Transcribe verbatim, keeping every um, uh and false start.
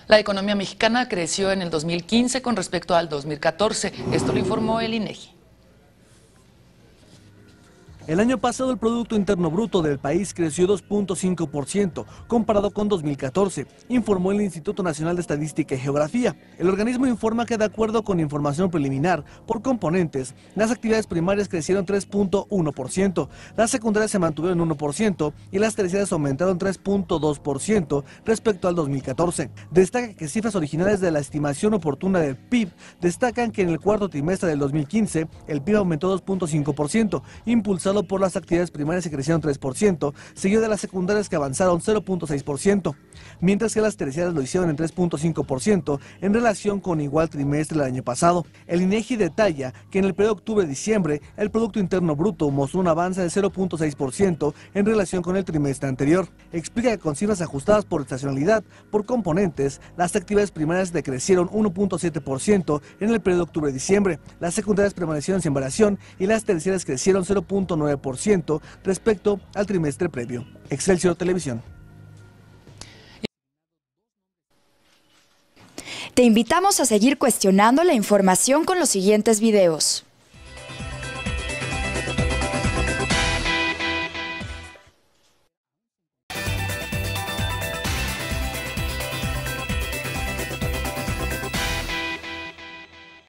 La economía mexicana creció en el dos mil quince con respecto al dos mil catorce. Esto lo informó el INEGI. El año pasado el Producto Interno Bruto del país creció dos punto cinco por ciento comparado con dos mil catorce, informó el Instituto Nacional de Estadística y Geografía. El organismo informa que de acuerdo con información preliminar por componentes, las actividades primarias crecieron tres punto uno por ciento, las secundarias se mantuvieron en uno por ciento y las terciarias aumentaron tres punto dos por ciento respecto al dos mil catorce. Destaca que cifras originales de la estimación oportuna del P I B destacan que en el cuarto trimestre del dos mil quince el P I B aumentó dos punto cinco por ciento, impulsado por las actividades primarias que crecieron tres por ciento, seguido de las secundarias que avanzaron cero punto seis por ciento, mientras que las terciarias lo hicieron en tres punto cinco por ciento en relación con igual trimestre del año pasado. El INEGI detalla que en el periodo octubre-diciembre el Producto Interno Bruto mostró un avance de cero punto seis por ciento en relación con el trimestre anterior. Explica que con cifras ajustadas por estacionalidad, por componentes, las actividades primarias decrecieron uno punto siete por ciento en el periodo octubre-diciembre, las secundarias permanecieron sin variación y las terciarias crecieron cero punto nueve por ciento respecto al trimestre previo. Excelsior Televisión. Te invitamos a seguir cuestionando la información con los siguientes videos.